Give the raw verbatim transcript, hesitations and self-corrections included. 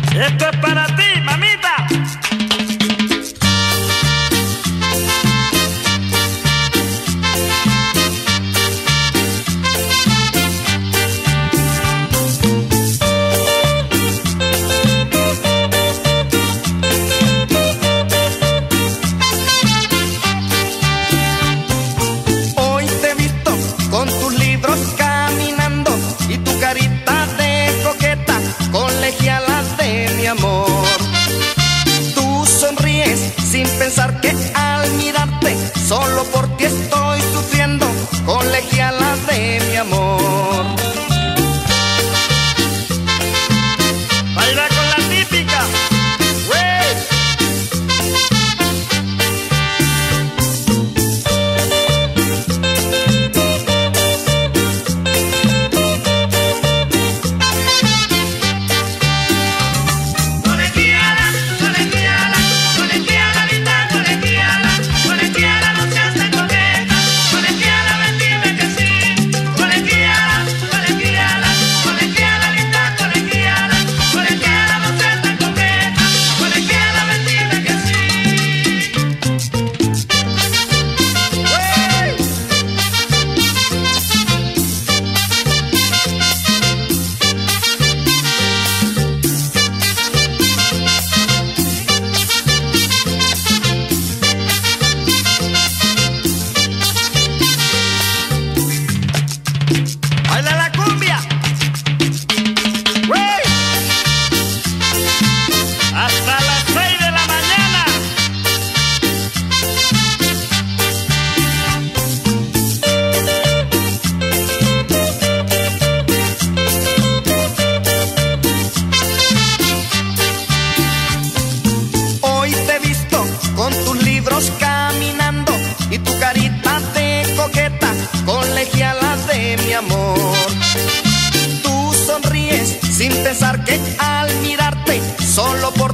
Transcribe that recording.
Esto es para ti, mamita. Hoy te he visto con tus libros caminando y tu carita de coqueta, colegiala de mi amor. Tú sonríes sin pensar que al mirarte solo por ti estoy sufriendo, colegiala de mi amor. Baila con la típica. Baila la cumbia. ¡Wey! Hasta las seis de la mañana. Hoy te he visto con tus libros caminando y tu carita de coqueta, colegiala de mi amor. Tú sonríes sin pensar que al mirarte solo por